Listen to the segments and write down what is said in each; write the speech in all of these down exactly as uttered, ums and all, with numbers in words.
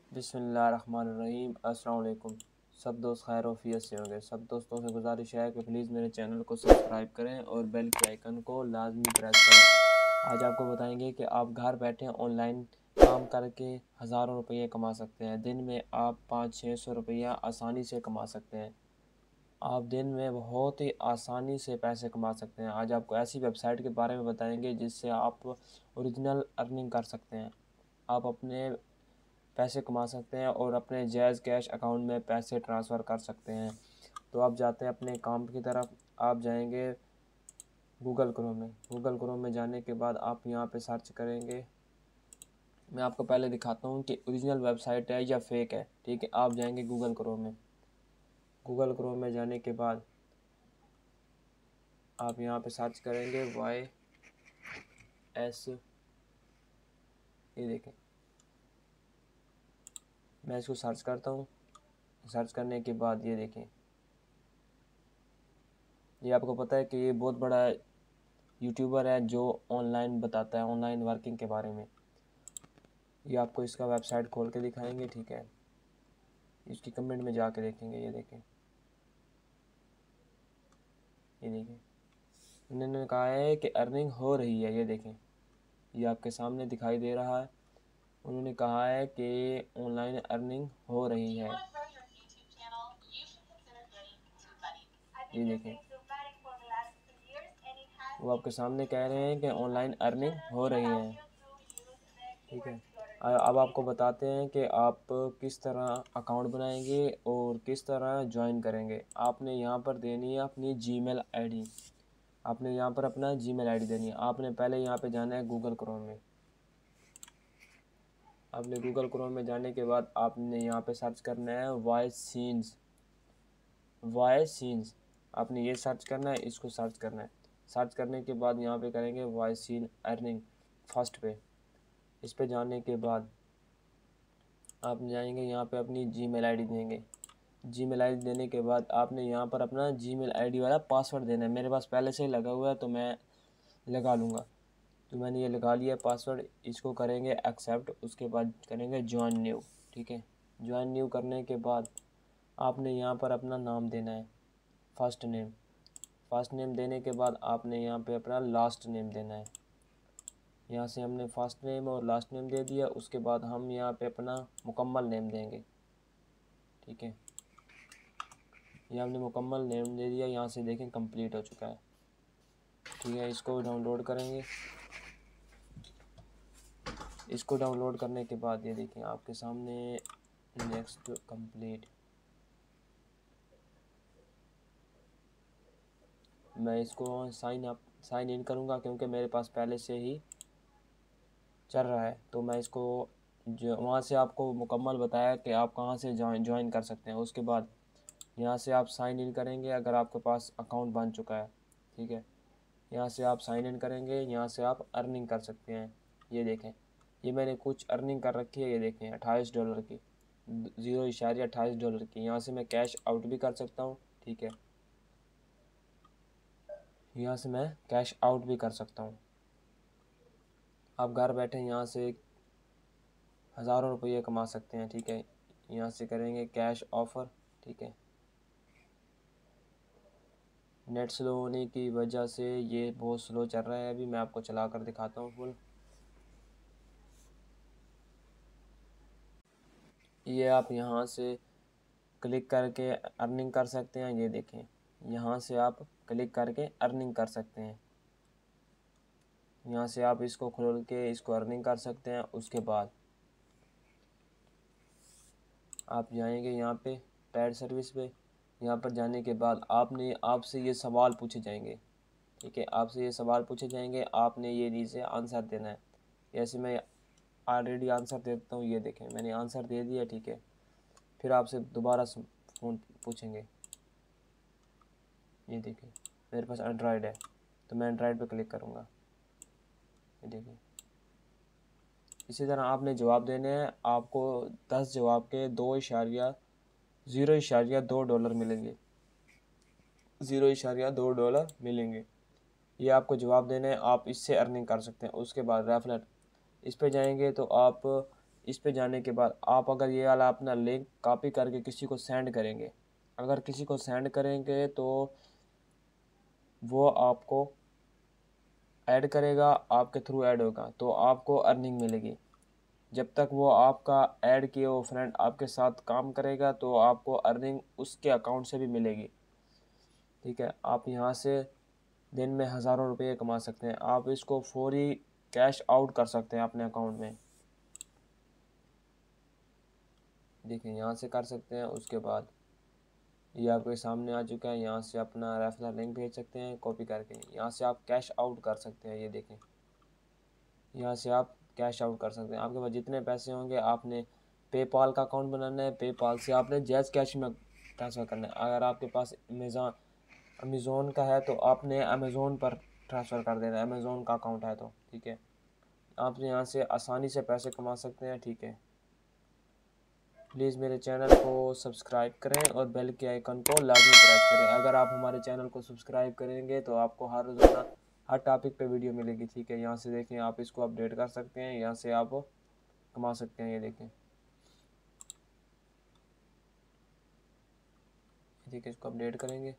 बिस्मिल्लाहिर्रहमानिर्रहीम। अस्सलाम वालेकुम। सब दोस्त खैर वफ़ियत से होंगे। सब दोस्तों से गुजारिश है कि प्लीज़ मेरे चैनल को सब्सक्राइब करें और बेल के आइकन को लाजमी प्रेस करें। आज आपको बताएंगे कि आप घर बैठे ऑनलाइन काम करके हज़ारों रुपये कमा सकते हैं। दिन में आप पाँच छः सौ रुपया आसानी से कमा सकते हैं। आप दिन में बहुत ही आसानी से पैसे कमा सकते हैं। आज आपको ऐसी वेबसाइट के बारे में बताएंगे जिससे आप ओरिजिनल अर्निंग कर सकते हैं। आप अपने पैसे कमा सकते हैं और अपने जायज़ कैश अकाउंट में पैसे ट्रांसफ़र कर सकते हैं। तो आप जाते हैं अपने काम की तरफ। आप जाएंगे गूगल क्रोम में। गूगल क्रोम में जाने के बाद आप यहाँ पे सर्च करेंगे। मैं आपको पहले दिखाता हूँ कि ओरिजिनल वेबसाइट है या फेक है। ठीक है, आप जाएंगे गूगल क्रोम में। गूगल क्रोम में जाने के बाद आप यहाँ पे सर्च करेंगे वाई एस, ये देखें, मैं इसको सर्च करता हूँ। सर्च करने के बाद ये देखें, ये आपको पता है कि ये बहुत बड़ा यूट्यूबर है जो ऑनलाइन बताता है ऑनलाइन वर्किंग के बारे में। ये आपको इसका वेबसाइट खोल के दिखाएंगे। ठीक है, इसकी कमेंट में जाके देखेंगे। ये देखें, ये देखें, इन्होंने कहा है कि अर्निंग हो रही है। ये देखें, ये आपके सामने दिखाई दे रहा है। उन्होंने कहा है कि ऑनलाइन अर्निंग हो रही है। ये देखें, वो आपके सामने कह रहे हैं कि ऑनलाइन अर्निंग हो रही है। ठीक है, अब आपको बताते हैं कि आप किस तरह अकाउंट बनाएंगे और किस तरह ज्वाइन करेंगे। आपने यहाँ पर देनी है अपनी जीमेल आईडी। आपने यहाँ पर अपना जीमेल आईडी देनी है। आपने पहले यहाँ पे जाना है गूगल क्रोम में। आपने गूगल क्रोम में जाने के बाद आपने यहाँ पे सर्च करना है वाई सीन्स। वाई सीन्स आपने ये सर्च करना है, इसको सर्च करना है। सर्च करने के बाद यहाँ पे करेंगे वाई सीन अर्निंग फर्स्ट पे। इस पे जाने के बाद आप जाएंगे यहाँ पे अपनी जीमेल आईडी देंगे। जीमेल आईडी देने के बाद आपने यहाँ पर अपना जीमेल आईडी वाला पासवर्ड देना है। मेरे पास पहले से ही लगा हुआ है तो मैं लगा लूँगा। तो मैंने ये लगा लिया पासवर्ड। इसको करेंगे एक्सेप्ट। उसके बाद करेंगे ज्वाइन न्यू। ठीक है, ज्वाइन न्यू करने के बाद आपने यहाँ पर अपना नाम देना है, फर्स्ट नेम। फर्स्ट नेम देने के बाद आपने यहाँ पे अपना लास्ट नेम देना है। यहाँ से हमने फर्स्ट नेम और लास्ट नेम दे दिया। उसके बाद हम यहाँ पे अपना मुकम्मल नेम देंगे। ठीक है, ये हमने मुकम्मल नेम दे दिया। यहाँ से देखें कंप्लीट हो चुका है। ठीक है, इसको डाउनलोड करेंगे। इसको डाउनलोड करने के बाद ये देखें आपके सामने नेक्स्ट कंप्लीट। मैं इसको साइन अप साइन इन करूँगा क्योंकि मेरे पास पहले से ही चल रहा है। तो मैं इसको जो वहाँ से आपको मुकम्मल बताया कि आप कहाँ से ज्वाइन ज्वाइन कर सकते हैं। उसके बाद यहाँ से आप साइन इन करेंगे अगर आपके पास अकाउंट बन चुका है। ठीक है, यहाँ से आप साइन इन करेंगे। यहाँ से आप अर्निंग कर सकते हैं। ये देखें, ये मैंने कुछ अर्निंग कर रखी है। ये देखें अट्ठाईस डॉलर की, ज़ीरो इशारिया अट्ठाईस डॉलर की। यहाँ से मैं कैश आउट भी कर सकता हूँ। ठीक है, यहाँ से मैं कैश आउट भी कर सकता हूँ। आप घर बैठे यहाँ से हज़ारों रुपये कमा सकते हैं। ठीक है, यहाँ से करेंगे कैश ऑफ़र। ठीक है, नेट स्लो होने की वजह से ये बहुत स्लो चल रहा है। अभी मैं आपको चला कर दिखाता हूँ फुल। ये आप यहाँ से क्लिक करके अर्निंग कर सकते हैं। ये देखें, यहाँ से आप क्लिक करके अर्निंग कर सकते हैं। यहाँ से आप इसको खोल के इसको अर्निंग कर सकते हैं। उसके बाद आप जाएंगे यहाँ पे पेड सर्विस पे। यहाँ पर जाने के बाद आपने आपसे ये सवाल पूछे जाएंगे। ठीक है, आपसे ये सवाल पूछे जाएंगे, आपने ये नीचे आंसर देना है। जैसे मैं ऑलरेडी आंसर देता हूँ। ये देखें, मैंने आंसर दे दिया। ठीक है, फिर आपसे दोबारा फ़ोन पूछेंगे। ये देखें, मेरे पास एंड्रॉयड है तो मैं एंड्रॉयड पे क्लिक करूँगा। ये देखें, इसी तरह आपने जवाब देने हैं। आपको दस जवाब के दो इशारिया ज़ीरो इशारिया दो डॉलर मिलेंगे। ज़ीरो इशारिया दो डॉलर मिलेंगे। ये आपको जवाब देने हैं। आप इससे अर्निंग कर सकते हैं। उसके बाद रेफरल, इस पे जाएंगे तो आप इस पे जाने के बाद आप अगर ये वाला अपना लिंक कॉपी करके किसी को सेंड करेंगे, अगर किसी को सेंड करेंगे तो वो आपको ऐड करेगा, आपके थ्रू ऐड होगा तो आपको अर्निंग मिलेगी। जब तक वो आपका ऐड किए वो फ्रेंड आपके साथ काम करेगा तो आपको अर्निंग उसके अकाउंट से भी मिलेगी। ठीक है, आप यहाँ से दिन में हज़ारों रुपये कमा सकते हैं। आप इसको फौरी कैश आउट कर सकते हैं अपने अकाउंट में। देखिए यहाँ से कर सकते हैं। उसके बाद ये आपके सामने आ चुका है। यहाँ से अपना रेफरल लिंक भेज सकते हैं कॉपी करके। यहाँ से आप कैश आउट कर सकते हैं। ये देखें, यहाँ से आप कैश आउट कर सकते हैं। आपके पास जितने पैसे होंगे आपने पेपाल का अकाउंट बनाना है, पेपाल से आपने जैज़ कैश में ट्रांसफ़र करना है। अगर आपके पास अमेज़ॉन अमेज़ोन का है तो आपने अमेज़ोन पर ट्रांसफ़र कर देना है, अमेज़ोन का अकाउंट है तो। ठीक है, आप यहाँ से आसानी से पैसे कमा सकते हैं। ठीक है, प्लीज़ मेरे चैनल को सब्सक्राइब करें और बेल के आइकन को लाजमी प्रेस करें। अगर आप हमारे चैनल को सब्सक्राइब करेंगे तो आपको हर रोज़ाना हर टॉपिक पे वीडियो मिलेगी। ठीक है, यहाँ से देखें, आप इसको अपडेट कर सकते हैं, यहाँ से आप कमा सकते हैं। ये देखें, ठीक है, इसको अपडेट करेंगे।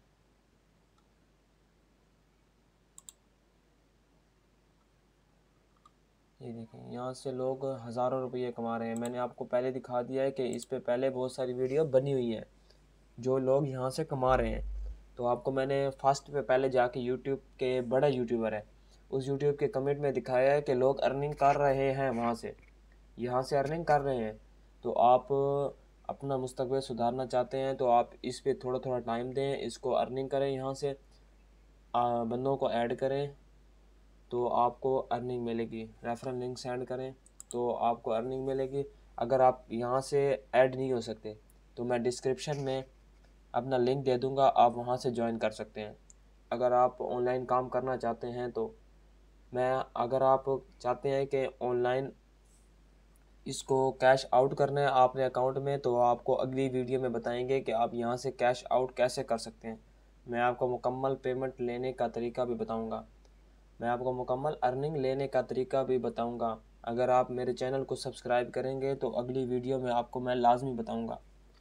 ये देखें, यहाँ से लोग हज़ारों रुपये कमा रहे हैं। मैंने आपको पहले दिखा दिया है कि इस पे पहले बहुत सारी वीडियो बनी हुई है जो लोग यहाँ से कमा रहे हैं। तो आपको मैंने फर्स्ट पे पहले जाके यूट्यूब के बड़ा यूट्यूबर है उस यूट्यूब के कमेंट में दिखाया है कि लोग अर्निंग कर रहे हैं, वहाँ से यहाँ से अर्निंग कर रहे हैं। तो आप अपना मुस्तकबिल सुधारना चाहते हैं तो आप इस पे थोड़ा थोड़ा टाइम दें, इसको अर्निंग करें, यहाँ से आ, बंदों को ऐड करें तो आपको अर्निंग मिलेगी। रेफरल लिंक सेंड करें तो आपको अर्निंग मिलेगी। अगर आप यहाँ से ऐड नहीं हो सकते तो मैं डिस्क्रिप्शन में अपना लिंक दे दूँगा, आप वहाँ से ज्वाइन कर सकते हैं। अगर आप ऑनलाइन काम करना चाहते हैं तो मैं अगर आप चाहते हैं कि ऑनलाइन इसको कैश आउट करना है आपने अकाउंट में तो आपको अगली वीडियो में बताएंगे कि आप यहाँ से कैश आउट कैसे कर सकते हैं। मैं आपको मुकम्मल पेमेंट लेने का तरीका भी बताऊँगा। मैं आपको मुकम्मल अर्निंग लेने का तरीका भी बताऊंगा। अगर आप मेरे चैनल को सब्सक्राइब करेंगे तो अगली वीडियो में आपको मैं लाजमी बताऊंगा।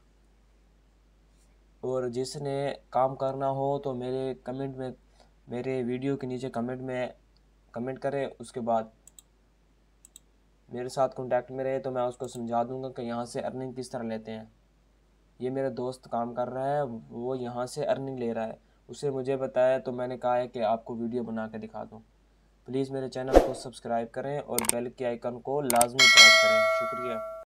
और जिसने काम करना हो तो मेरे कमेंट में मेरे वीडियो के नीचे कमेंट में कमेंट करें। उसके बाद मेरे साथ कांटेक्ट में रहे तो मैं उसको समझा दूंगा कि यहाँ से अर्निंग किस तरह लेते हैं। ये मेरा दोस्त काम कर रहा है, वो यहाँ से अर्निंग ले रहा है, उसे मुझे बताया तो मैंने कहा है कि आपको वीडियो बना के दिखा दूँ। प्लीज़ मेरे चैनल को सब्सक्राइब करें और बेल के आइकन को लाजमी प्रेस करें। शुक्रिया।